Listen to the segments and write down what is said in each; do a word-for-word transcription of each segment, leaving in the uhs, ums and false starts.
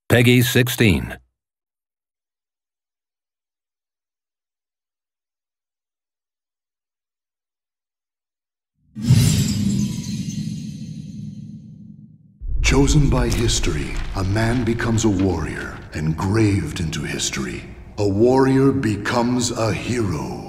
Peggy sixteen. Chosen by history, a man becomes a warrior, engraved into history. A warrior becomes a hero.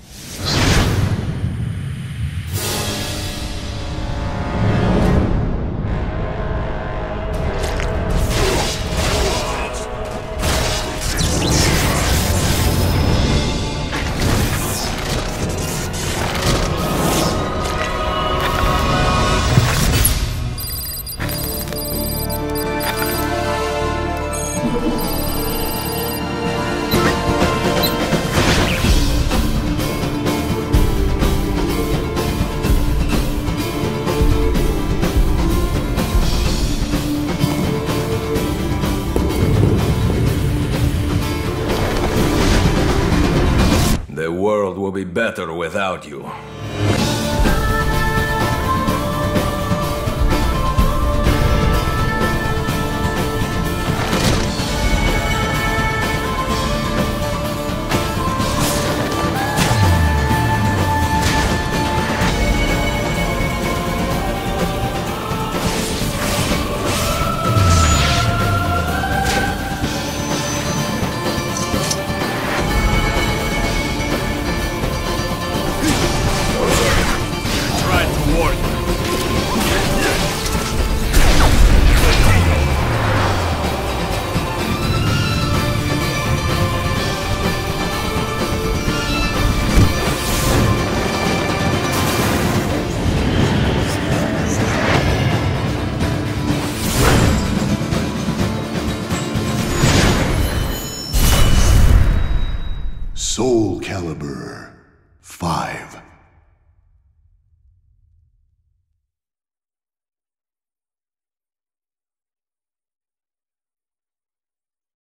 The world will be better without you. Soul Calibur five.